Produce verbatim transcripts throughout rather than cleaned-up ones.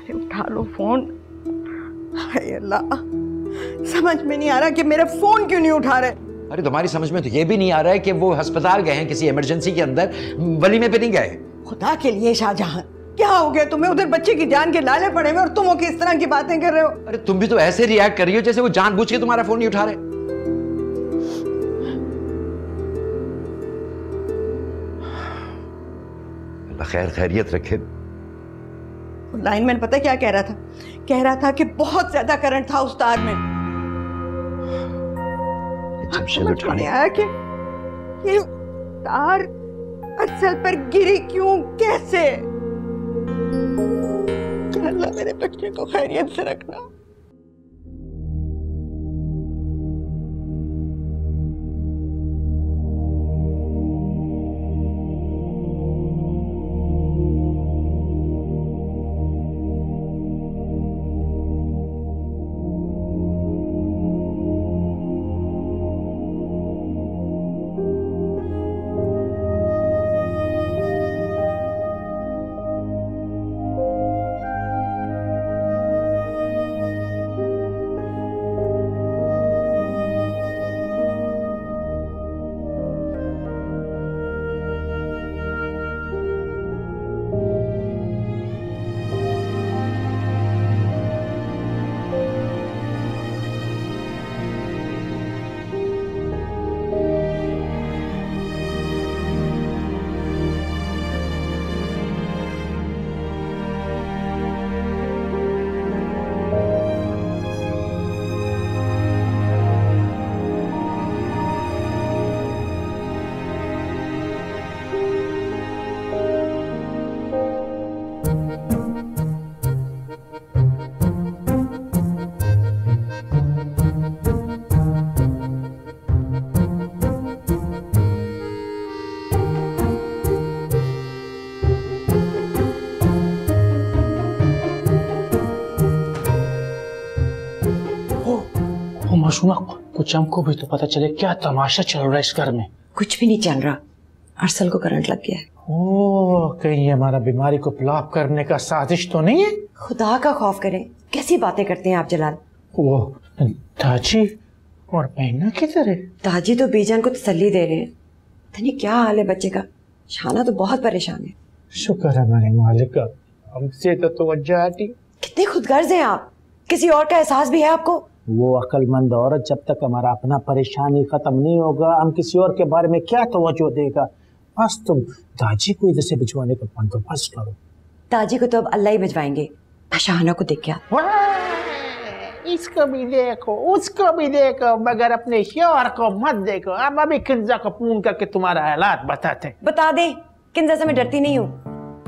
अरे उठा लो फोन। हाय अल्लाह, समझ में नहीं आ रहा कि मेरा फोन क्यों नहीं उठा रहे। अरे तुम्हारी समझ में तो ये भी नहीं आ रहा है कि वो अस्पताल गए हैं किसी इमरजेंसी के अंदर, वलीमे पे नहीं गए। खुदा के लिए शाहजहां, क्या हो गया तुम्हें? उधर बच्चे की जान के लाले पड़े हुए और तुम होके इस तरह की बातें कर रहे हो। अरे तुम भी तो ऐसे रिएक्ट कर रही हो जैसे वो जानबूझ के तुम्हारा फोन नहीं उठा रहे। अल्लाह खैर खैरियत रखे। लाइनमैन पता क्या कह रहा था? कह रहा था कि बहुत ज्यादा करंट था उस तार में। समझ में नहीं आया कि ये तार अरसल पर गिरी क्यों, कैसे? अल्लाह मेरे बच्चे को खैरियत से रखना। सुना कुछ हमको भी तो पता चले क्या तमाशा चल रहा है इस घर में। कुछ भी नहीं चल रहा, अरसल को करंट लग गया है। ओह, कहीं हमारा बीमारी को ब्लॉक करने का साजिश तो नहीं है? खुदा का खौफ करें, कैसी बातें करते हैं आप जलाल। वो दाजी और बहना किधर है? दाजी तो बीजान को तसल्ली दे रहे हैं। पता नहीं क्या हाल है बच्चे का। शाना तो बहुत परेशान है। शुक्र है हमारे मालिक का, हमसे तो तवज्जो हटी। कितने खुदगर्ज हैं आप, किसी और का एहसास भी है आपको? वो अक्लमंद औरत जब तक हमारा अपना परेशानी खत्म नहीं होगा हम किसी और के बारे में क्या तवज्जो देगा। बस तुम दाजी को इधर से भिजवाने का बंदोबस्त करो। दाजी को तो अब अल्लाह ही भिजवाएंगे। शाहाना को देख क्या, इसको भी देखो उसको भी देखो मगर अपने शौहर को मत देखो। हम अभी किंजा को फोन करके तुम्हारा हालात बताते। बता दे, किंजा से मैं डरती नहीं हूँ।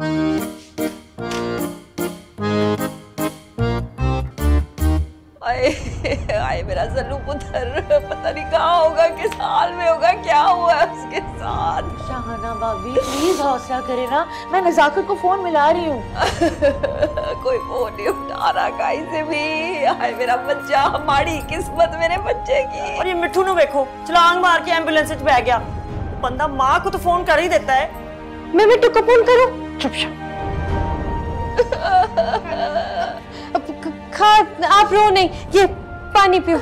आए मेरा सल्लू पुत्र, पता नहीं कहाँ होगा, किस हाल में होगा, क्या हुआ है उसके साथ। शाहाना भाभी प्लीज हौसला करे ना, मैं नजाकत को फोन मिला रही हूँ। कोई फोन नहीं उठा रहा कहीं से भी। आए मेरा बच्चा, हमारी किस्मत मेरे बच्चे की। और ये मिठू नु देखो छलांग मार के एम्बुलेंस में बैठ गया। बंदा माँ को तो फोन कर ही देता है। मैं मिठू को फोन करूँ? चुप चुप। खा, आप रो नहीं, ये पानी पियो।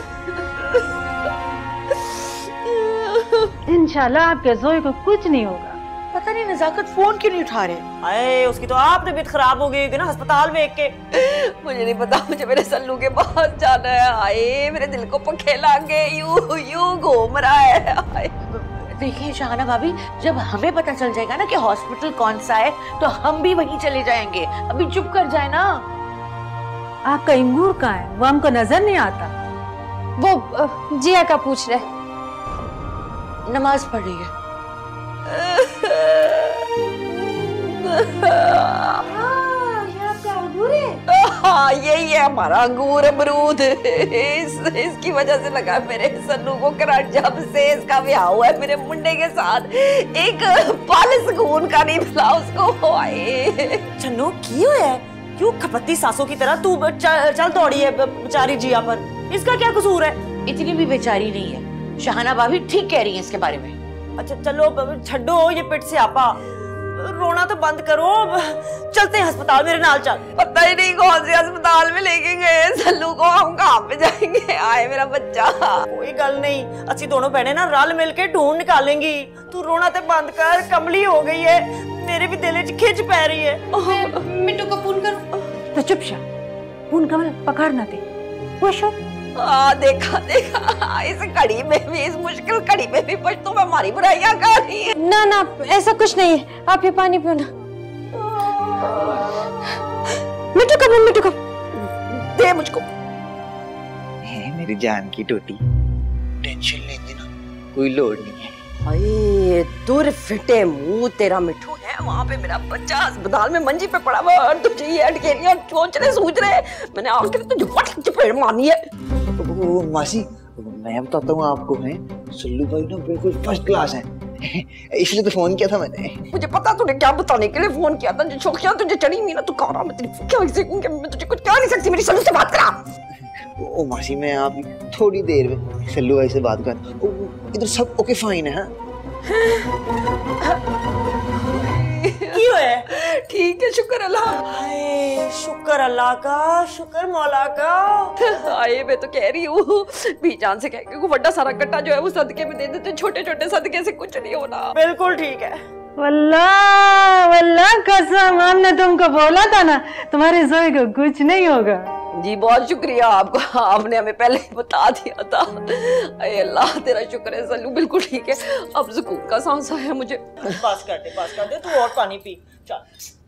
इंशाल्लाह आपके जोई को कुछ नहीं होगा। पता नहीं नजाकत फोन क्यों नहीं उठा रहे। अरे उसकी तो आपने भी खराब हो गई ना अस्पताल में एक के। मुझे नहीं पता, मुझे मेरे सल्लू के पास जाना है। आए मेरे दिल को पंखे लागे, यूं यूं घूम रहा है। देखिए शाहाना भाभी, जब हमें पता चल जाएगा ना कि हॉस्पिटल कौन सा है तो हम भी वहीं चले जाएंगे। अभी चुप कर जाए ना। आपका इंगूर कहाँ है? वो हमको नजर नहीं आता। वो जिया का पूछ रहे। नमाज पढ़ रही है। हाँ यही है हमारा अंगूर अमरूद। इस, इसकी वजह से लगा मेरे सन्नू को करंट। जब से इसका ब्याह हुआ है मेरे मुंडे के साथ, एक पल सुकून का नहीं मिला उसको। आए चन्नू क्यों है, क्यों खपत्ती सासों की तरह तू चल दौड़ी है बेचारी जिया पर? इसका क्या कसूर है? इतनी भी बेचारी नहीं है, शाहाना भाभी ठीक कह रही है इसके बारे में। अच्छा चलो छड्डो ये पेट से आपा। रोना तो बंद करो, चलते हैं अस्पताल, मेरे नाल चल। पता ही नहीं कौन से अस्पताल में लेके गए सल्लू को, हम कहाँ पे जाएंगे। आए मेरा बच्चा। कोई गल नहीं, अच्छी दोनों बहनें ना रल मिल के ढूंढ निकालेंगी। तू रोना तो बंद कर, कमली हो गई है, मेरे भी दिल च खिंच पै रही है। मिट्टू को फोन करो। तो चुप शा, फोन कमल पकड़ ना दे। वो शो आ, देखा देखा, इस घड़ी में भी, इस मुश्किल घड़ी में भी पश्तो में हमारी बुराइयां कर रही है। ना ना ऐसा कुछ नहीं है, आप ये पानी पियो ना। मिट्टू कब मिट्टू कब दे मुझको। है मेरी जान की टोटी, टेंशन लेने ना कोई लोड नहीं है। हाय दूर फिटे मुंह तेरा मिठू है, वहाँ पे मेरा बच्चा अस्पताल में मंजी पे पड़ा हुआ और तुझे ये अटकेरियां सोच रहे सूझ रहे। मैंने आखिर तुझे फट चपेट मारनी है। वो मासी मैं बताता हूँ आपको, है सल्लू भाई ना बिल्कुल फर्स्ट क्लास है, इसलिए तो फोन किया था मैंने। मुझे पता तूने क्या बताने के लिए फोन किया था, जो शोखियां तुझे चढ़ी हुई ना, तू कह रहा मैं तेरी क्या सकूंगी, मैं तुझे कुछ कह नहीं सकती। मेरी सल्लू से बात करा। ओ मासी मैं आप थोड़ी देर में सल्लू भाई से बात कर, इधर सब ओके फाइन है। क्यों है? ठीक है शुक्र अल्लाह। हाय शुक्र अल्लाह का, शुक्र मौला का। आए मैं तो कह रही हूँ बीजान से कह के बड़ा सारा कट्टा जो है वो सदके में दे देते, छोटे छोटे सदके से कुछ नहीं होना। बिल्कुल ठीक है। वल्लाह वल्लाह कसम, हमने तुमको बोला था ना तुम्हारे जोई को कुछ नहीं होगा। जी बहुत शुक्रिया आपका, आपने हमें पहले ही बता दिया था। अरे अल्लाह तेरा शुक्र है सल्लू बिल्कुल ठीक है, अब सुकून का सांस आया मुझे। बस कर दे, बस कर दे, तू और पानी पी चल।